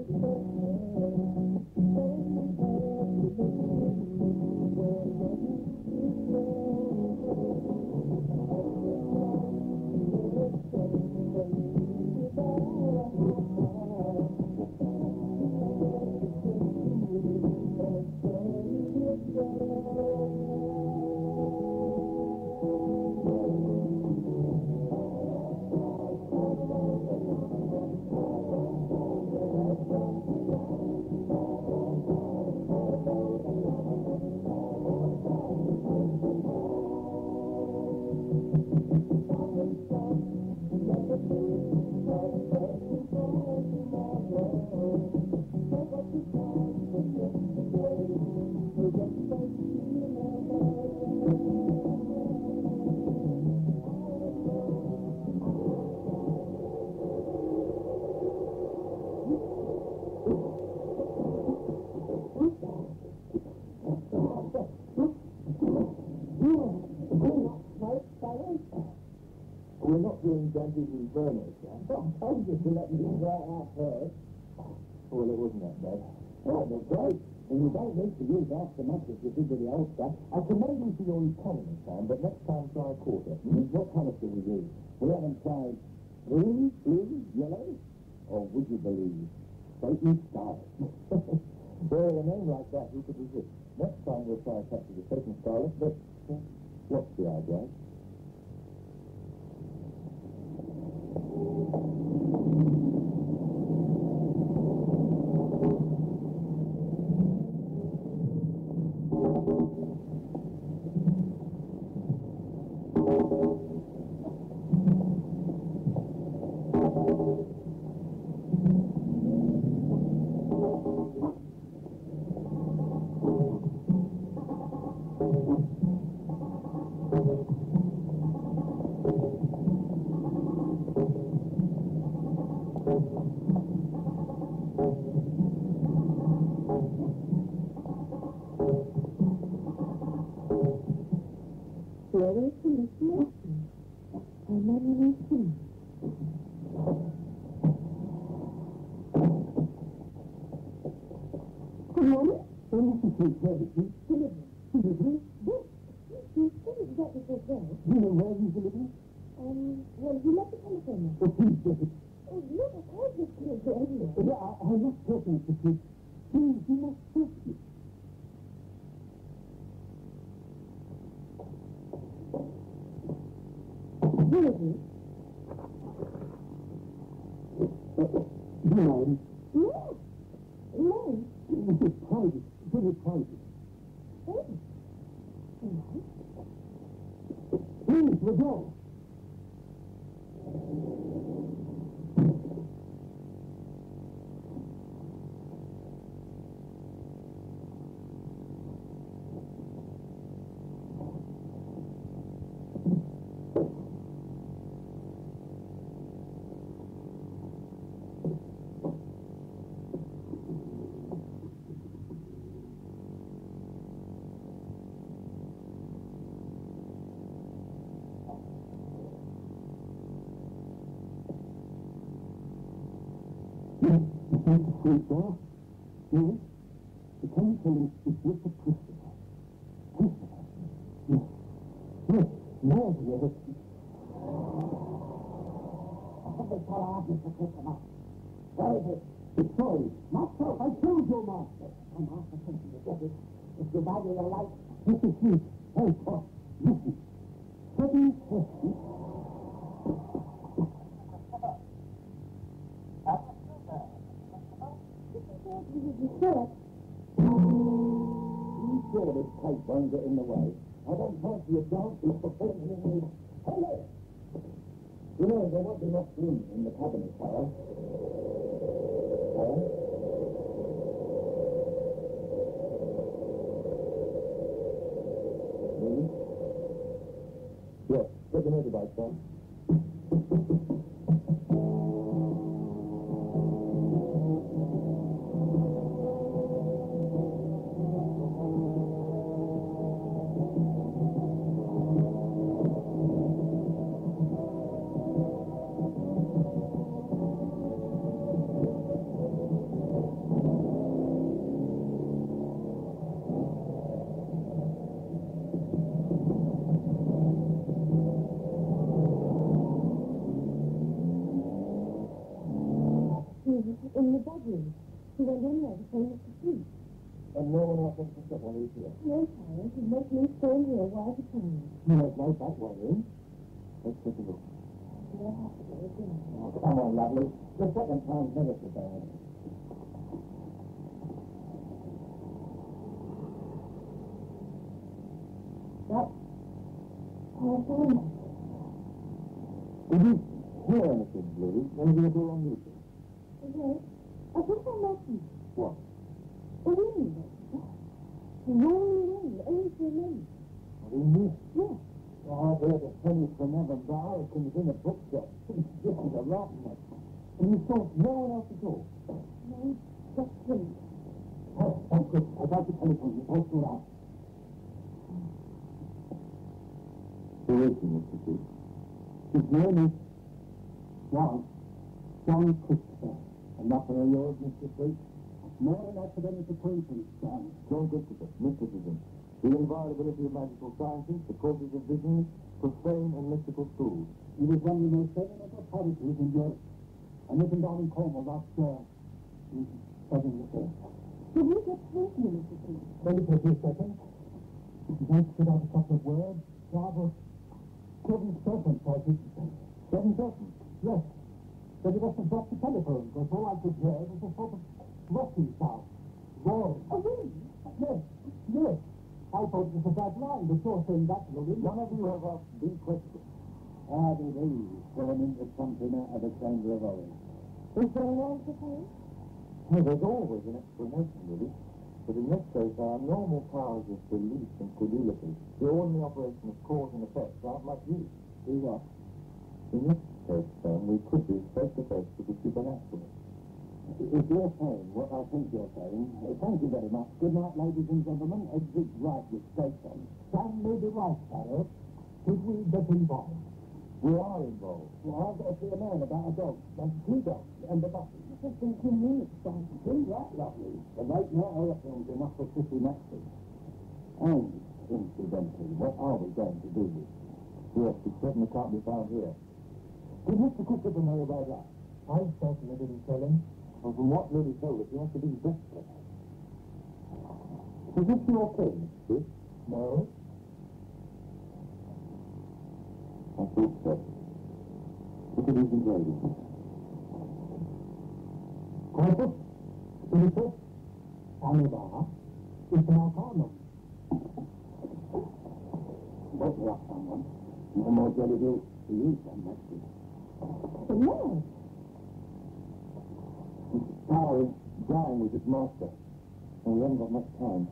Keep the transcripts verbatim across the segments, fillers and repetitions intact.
We're not doing Dante's Inferno, Sam. I told you to let me right out first. Well, it wasn't that bad. Oh, that's great. And you don't need to use half the much as you did with the old stuff. I commend you for your economy, Sam, but next time try a quarter. Mm, what colours do we use? We haven't tried green, blue, yellow, or would you believe, Satan Scarlet? Well, a name like that, who could resist? Next time we'll try a touch of the Satan Scarlet, but uh, what's the idea? Ready to listen? And then listen. Come on. Well, this is his services. Delivery. Delivery? Yes. You said exactly so well. Do you know where he's delivering? Um, well, you left the telephone now. Oh, please, David. Oh, look, I can't just do it anyway. Yeah, I, I'm not talking to you. Please, you must trust me. Where is he? Do you mind? No. No. This is private. Very private. Oh. All right. Please, the door. The front door? Yes. The counselling is with the Christopher. Christopher? Yes. Yes. Now, yes. I think they call our office for Christopher. Where is it? It's sorry. Not so. I killed your master. I'm after thinking to get it. If you value your life. This is you. Hey, oh, listen. Seven fifty. You sure? You sure this pipe won't get in the way? I don't fancy a dance for putting in the... Hello! You know, there won't be much room in the cabinet, Sarah. Sarah? Really? Yes, get the motorbike, son. was in the bedroom. He went in there to say to sleep. And no one else wants to sit while he's here? No, Charlie. He's making me stay in here while he can. You don't like that way in. Let's get a look. You'll have to go again. Oh, come on, lovely. The second time's never so bad. What? Oh, fine. Did you hear anything, Blue? Maybe a door on music? Yes. I think I listened. What? The wind. The rolling wind. Only for a minute. What do you mean? Yes. Oh, I've heard a penny from Evan Barricans in a bookshop. This is a rotten one. And you saw no one else at all? No, just him. Oh, that's good. I got the telephone. You post it out. Who is he, Mister Chief? His name is John. John Christopher. A knocker of yours, Mister Chief? More an academic acquaintance, John. John Christopher, mysticism. The inviolability of magical sciences, the causes of visions, profane and mystical schools. He was one of the most eminent authorities in Europe. And living down in Cornwall last year, he's studying the same. Did you get through to me, Mister Chief? Maybe for a few seconds. He's going to spit out a couple of words. Rather, seven serpents, I think. Seven serpents? Yes. But he must have dropped the telephone, because all I could hear was a sort of rocking sound. Roaring. Oh, really? Yes, yes. I thought it was a bad line, but you're saying that, Louis. None of you have asked the question. Ah, did he? Thrown into something out of the chamber of horrors. Is there an answer for him? Well, there's always an explanation, Louis. But in this case, our normal powers of belief and credulity, the ordinary operation of cause and effect, aren't much use. Do what? In this case, then, we could be face-to-face with the supernatural. If you're saying what I think you're saying, uh, thank you very much. Good night, ladies and gentlemen. Exit right with station. Sam may be right, Carol. Should we get involved? We are involved. Well, I've got to see a man about a dog. And two dogs and a puppy. Just in two minutes, John. See that, lovely? The right now, I reckon, enough for fifty maxes. And, incidentally, what are we going to do with? Yes, we certainly can't be found here. Did Mister Christopher know about that? I certainly didn't tell him. Well, from what Lily told us, he has to be desperate. Is this your thing, Mister? No. I thought so. Look at these engravings. Corpus, Philippus, Anubara, Ismacarnum. Don't rock someone. No more jelly beans to use them, Maxie. But no. This power is dying with its master, and we haven't got much time.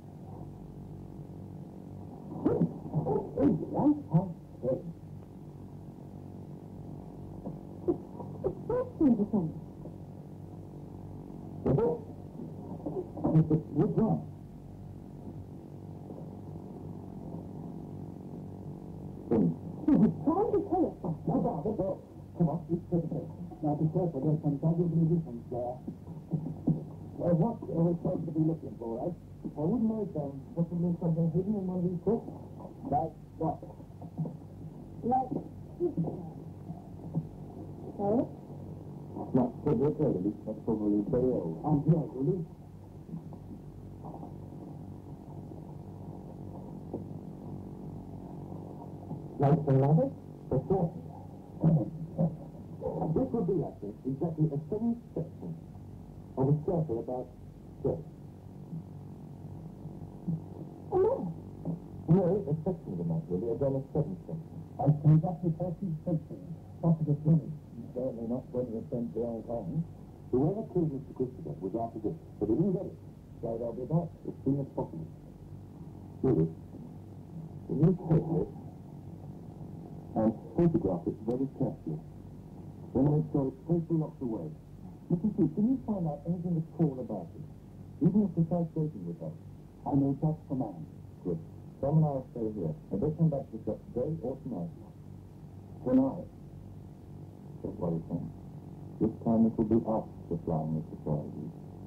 Oh, oh, one time. It's fascinating to think. The book. Which one? He was trying to tell us something. No bother, but come on, let's take a break. Now be careful, there's some double musicians there. Well, what are we supposed to be looking for, eh? I wouldn't know, Sam. Possibly something hidden in one of these books. Like what? Like this one. So? Not Frederick Early. That's probably very old. I'm here, really. Like the rabbit? The serpent. This would be, I think, exactly a seventh section of a circle about church. Oh, no. No, a section of the map, really, a done a seventh section. I think that's the fourteenth century. Possibly twenty. Certainly not twentieth century Hong Kong. Whoever killed Mister Christopher was after this, but he didn't get it. So they'll be back as soon as possible. Really, when you take it and photograph it very carefully, then make sure it's safely locked away. Mister Chief, can you find out anything at all about it? Even if precise dating with us. I know just the man. Good. Sam and I will stay here, and they'll come back to us today or tonight. Tonight? Don't worry, Sam. This time it will be us supplying the surprises.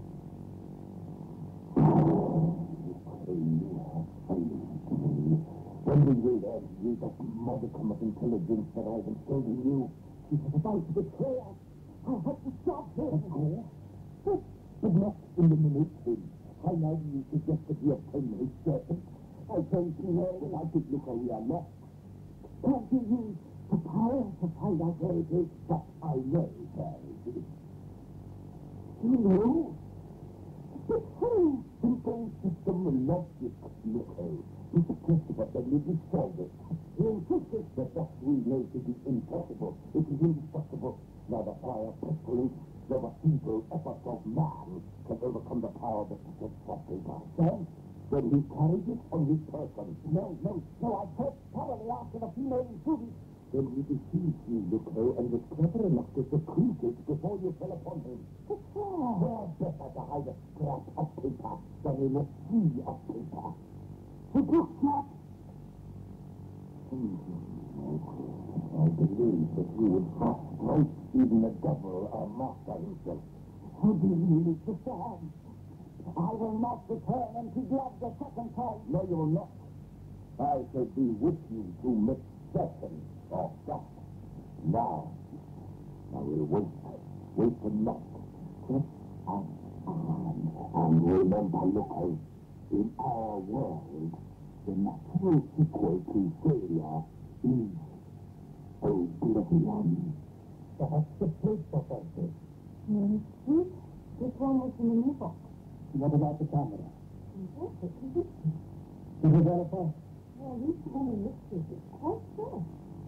When we read that, you that modicum of intelligence that I've instilled in you, it was about to betray us. I have to stop him. Of course. But, but not in the military. I know you suggested you obtain his serpent. I don't know if I could look over your lock. Can't you use the power to find out where it is? But I know where it is. You know? But who? Simple system logic, Nico. It's a principle that will destroy it. You insisted that what we know to be impossible. It is impossible. Neither fire, pestilence, nor the feeble efforts of man can overcome the power that protects property by then. When he carried it on his person. No, no, no, I searched thoroughly after the female intruders. Then he deceived you, Nico, and was clever enough to secrete it before you fell upon him. But where? Where better to hide a scrap of paper than in a sea of paper? The book shop. Hmm. I believe that you would frustrate even the devil or master himself. How do you mean, Mister Sam? I will not return empty gloves a second time. No, you will not. I shall be with you to make certain of that. Now, I will wait. Wait for not. Just as time. And remember, look, in our world, the natural sequel to failure is oblivion. Perhaps the place for something. Hmm. This one was in the new box. What about the camera? Yes, it is. Did you verify? Well, this one looks at it quite well.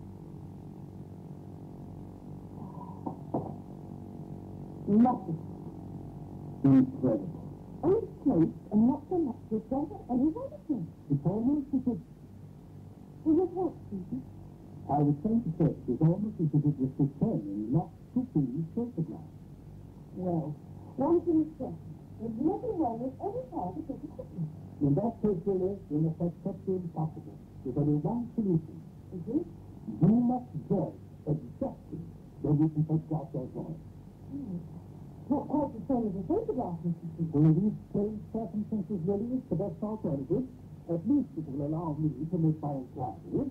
Nothing. Incredible. Unplaced and not so much to center any anything. It's almost as if, Will you help, Susan? I was saying to say, it's almost as if it was returning not to these photographs. Well, one thing is certain. There's nothing wrong with any part of this equipment. In that case, Willie, you must accept the impossible. There's only one solution. Is it? You must join exactly when you can take out your joint. Hmm. Not quite the same as a photograph, Mister Susan. In these strange circumstances, Willie, it's the best alternative. At least it will allow me to make my inquiries.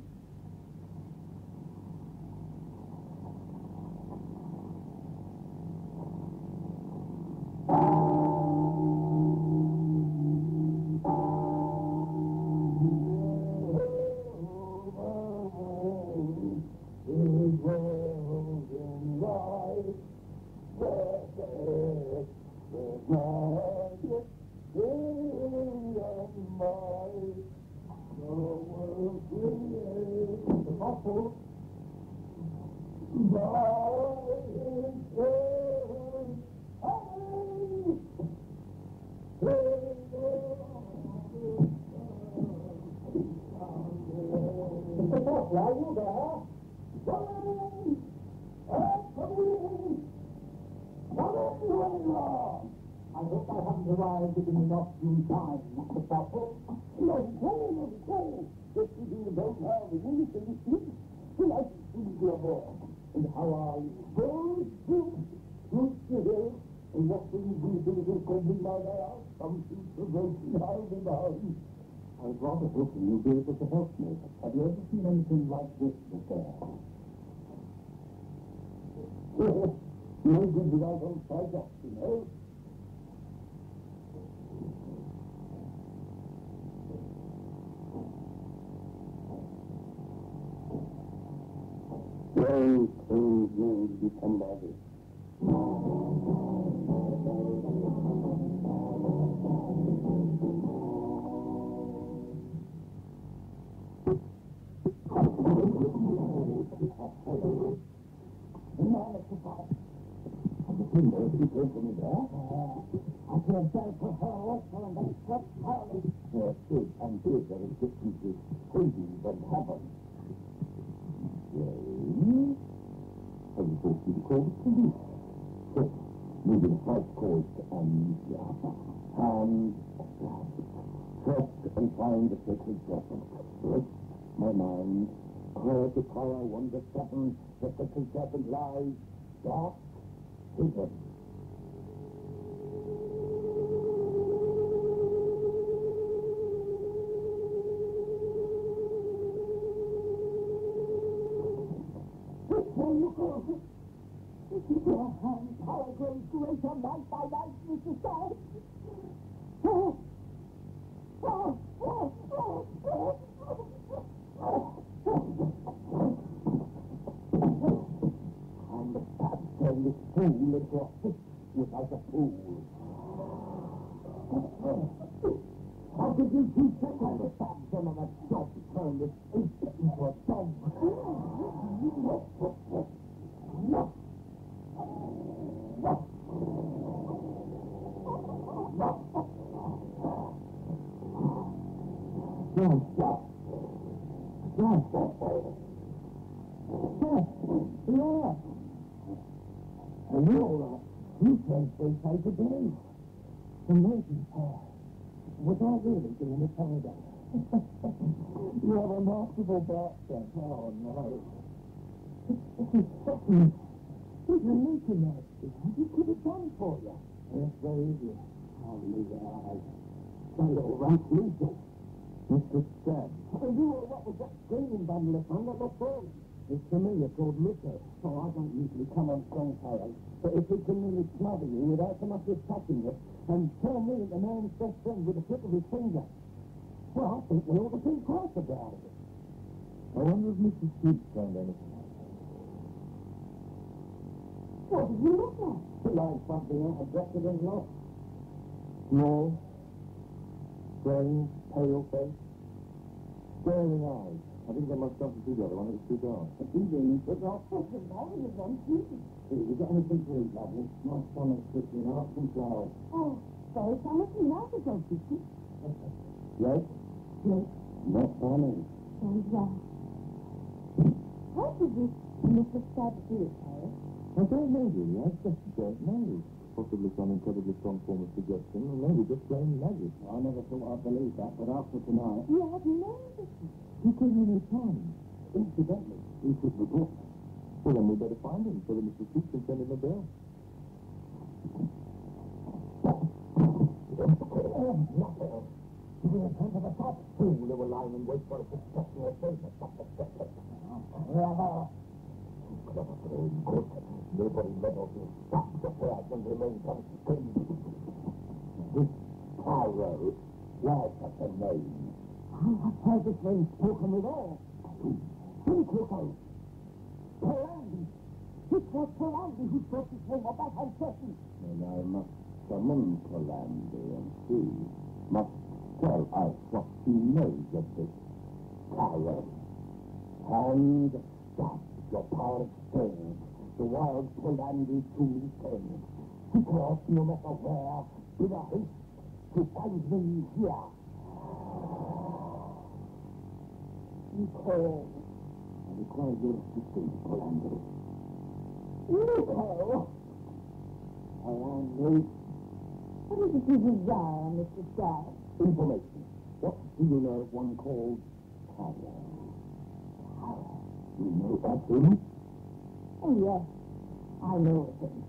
I hope I haven't arrived in enough due time, Mister Bottle. No, no, no, no. If you don't have anything to speak, then I can see your boy. And how are you? Good, good, good to hear. And what will you do to the coming my house? Something to broken down in the house. I was rather hoping you'd be able to help me. Have you ever seen anything like this before? No good without on side up, you know. Well, things will become body. Timber, you came from there? I could have done for her also, and then swept hardly. There is and is there is differences, Hades and heaven. Well, I was hoping to call the police. Yes, maybe the first cause and, yeah, and, trust and find the sacred serpent. Rest my mind. Where the color wonder seven, the sacred serpent lies, dark, hidden. This one, look over. This is your hand. always greater night by night, Mister Sad. Oh, oh, oh, oh, oh, and the Sad turned this fool into a fish without a pool. How could you two seconds the Sad son of a dog turn this ape into a dog? Yes, yes. Yes, yes. Yes, yeah. And you're all right. You can't stay safe again. Amazing, Paul. Was I really doing it holiday? You're a remarkable boxer. Oh, no. This is something. There's a leak in that skin. He could have done for you. Yes, very easy. Oh, leave it out. That little rat leaking. Mister Stab. Oh, you know what was that screaming bundle of fun that looked on? It's familiar called liquor. So I don't usually come on strong tails. But if he can really smother you without so much as touching it, and turn me into man's best friend with a flip of his finger, well, I think we ought to think twice about it. I wonder if Missus Sheep found anything. What did you look at? Like something out of Beckett and Lost. Small, strange, pale face, staring eyes. I think they must have something to do with the other one. It was too dark. But you really took off. What's the matter with them, too? Have you got anything to eat, lovely? Nice stomach chicken, hearts and flowers. Oh, sorry, promising now to go, Vicky. Yes? Yes. Not funny. Very well. How did this Mister Stab do it, Harry? I don't know, really. I just don't know. Possibly some incredibly strong form of suggestion, or maybe just plain magic. I never thought I'd believe that, but after tonight... You have no business. He came in his time. Incidentally, he should be booked. Well, then we'd better find him so that Mister Sheep can send him a bill. Oh, nothing. You will turn to the top. Fool, they were lying in wait for a successful favor. Clever, very good. Nobody meddles in facts affairs and remains unscathed. This Pyro, why such a name? I have heard this name spoken with all. Think, Luco. Palandi. It was Palandi who brought this name about uncertain. Then I must summon Palandi and see. Must tell us what he knows of this Pyro. And stop your power exchange. The wild Palandi to me sends. Because no matter where, with a haste to find me here. You call. I require your assistance, Palandi. Nico! Palandi. What is it you desire, Mister Stab? Information. What do you know of one called Pyro? Pyro. You know that him? Oh, yes. I know of him.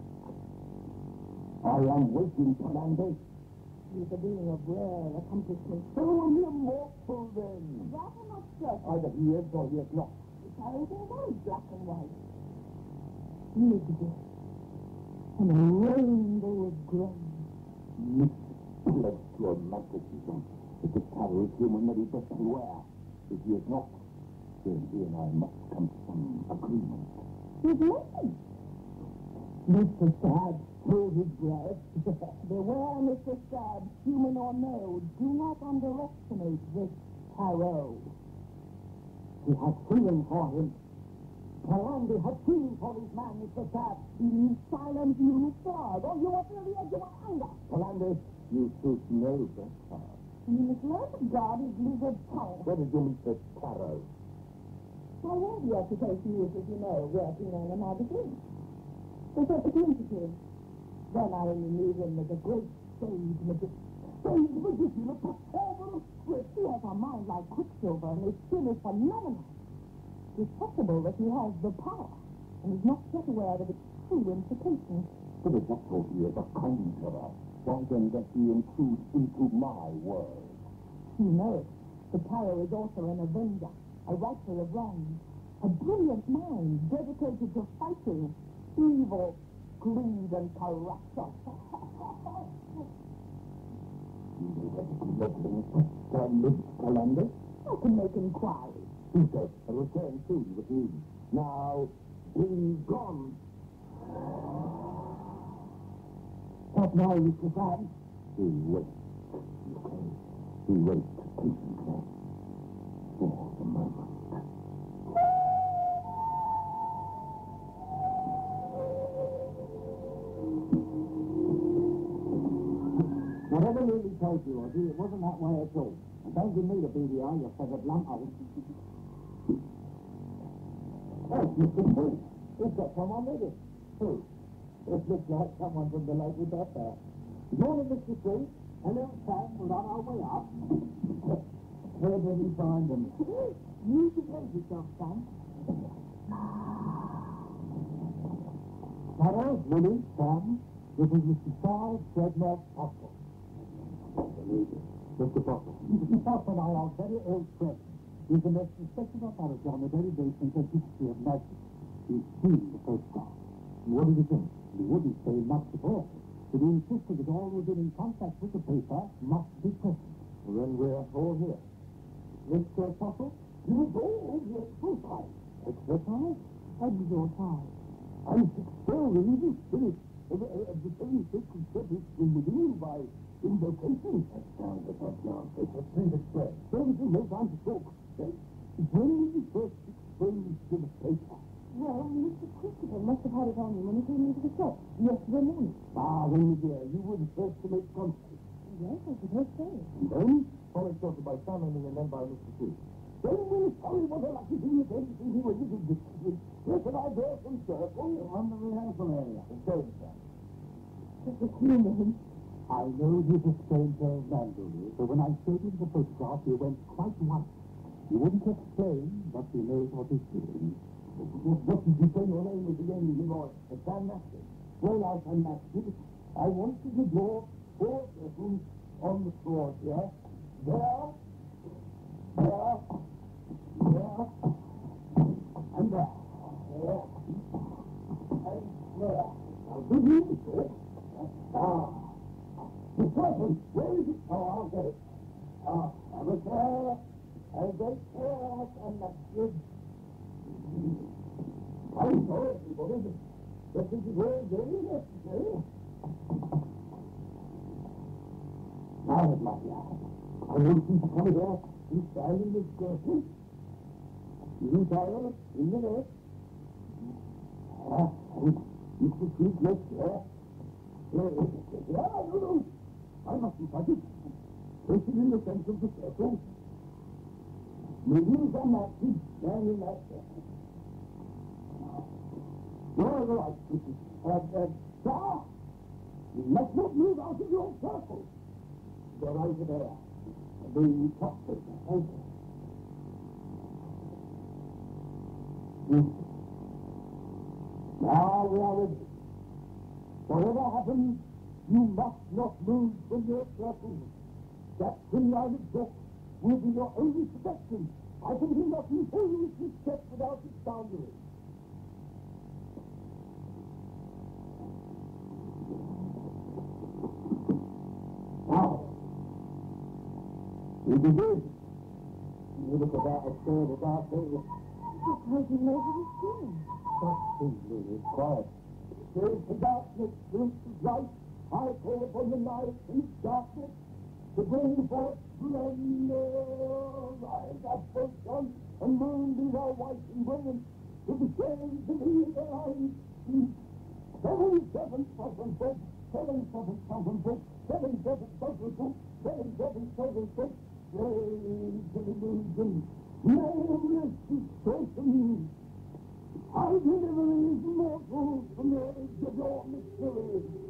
I am waiting, Palandi. He's a being of rare accomplishment. So immortal, then. That I'm not certain. Either he is or he is not. Everything is black and white. He is a gift. And a rainbow of gray. Misplaced your magnetism. If the Pyro is human, that he best beware. If he is not, then he and I must come to some agreement. He's nothing. Mister Stab, hold his breath. Beware, Mister Stab, human or no, do not underestimate this Pyro. He has feeling for him. Palandi has feeling for his man, Mister Stab. You silent, you fraud, or you are to the edge of anger. Palandi, you should know better. You must learn to guard his lizard tongue. Where did you meet this Pyro? My radio occupation is, as you know, working on a magazine. They sent me to interview him. Then I knew him as a great stage magician. Stage magician, a performer of script. He has a mind like Quicksilver, and his skill is phenomenal. It's possible that he has the power, and is not yet aware of its true implications. But if that's all he is, a conjurer, why then does he intrude into my world? You know it. The Pyro is also an avenger, a righter of wrongs, a brilliant mind dedicated to fighting evil. greed and corruption. Miss Columbus, I can make inquiries. Tuesday, a return soon with news. Now, be gone. What now, Mister Sam? He waits. He waits patiently for the moment. Whatever Lily told you, Ozzy, it wasn't that way at all. And don't give me the B D I, you feathered lump. Oh, Mister Street. He's got someone with him. Who? It looks like someone from the lake with that there. Morning, Mister Street. Hello, Sam. We're on our way up. Where did he find them? You behave yourself, Sam. Hello, Lily, Sam. This is Mister Charles Fredmore Pottle. Mister Potter. Mister Pottle, our very old friend. He's the most respectable authority on the very basis of history of magic. He's seen the photograph. What did you think? He wouldn't say much at all, but he insisted that all who've been in contact with the paper must be present. Well, then we're all here. Mister Pottle, you were all the exercise. Exercise? Exercise. I'm still the evil spirit of, of the very sacred service from within by invocation. That sounds like nonsense. Let's read it straight. Don't you no time to talk. When was you first exposed to the paper? Well, Mister Christopher must have had it on him when he came into the shop yesterday morning. Ah, then, dear, you were the first to make contact. Yes, I suppose so. And then, followed shortly by Sam and then by Mister Two. Then we'll tell you what a lucky thing it is to you when you did this. Yes, and I bear some circle On the rehearsal area. and so on, Sam. Just a few minutes. I know he's a strange old man, Julie, but when I showed him the photograph, he went quite white. He wouldn't explain, but he knows what he's doing. What did you say your name was again, you boy? Sam Master. Well, I can Master. I want you to draw four circles on the floor here. There, there, there, and there. There, and there. Now, do you see it? Ah. The circle, where is it? Oh, I'll get it. Ah, I was there. I wait there, and that's good. I know everybody, but this is all very necessary. Now, my dear, I want you to come here and stand in this circle. You tire in the left. Ah, and you can keep left there. There it is. Yeah, no, no. I mustn't touch it. Place it in the center of the circle. Maybe it's on that seat, stand in that circle. You're right, Kitty. Uh, uh, sir, you must not move out of your circle. Go over there. The top paper. Thank you. Mm. Now we are ready. Whatever happens, you must not move from your circle. That three-eyed book will be your only protection. I can do nothing for you if you step without its boundaries. Now, we begin. You look about as scared as our thing. Because you know what he's doing. Stop being really quiet. There is the darkness, truth is light. I call upon the night and darkness to bring forth splendor. Rise up, O sun, and moon, be thou white and brilliant, to the shades of evil eyes. Seven, seven, seven, six, seven, seven, seven, six, seven, seven, seven, six, seven, seven, seven, six, shades of illusion, nameless distortion. I deliver these mortals from the edge of your mystery.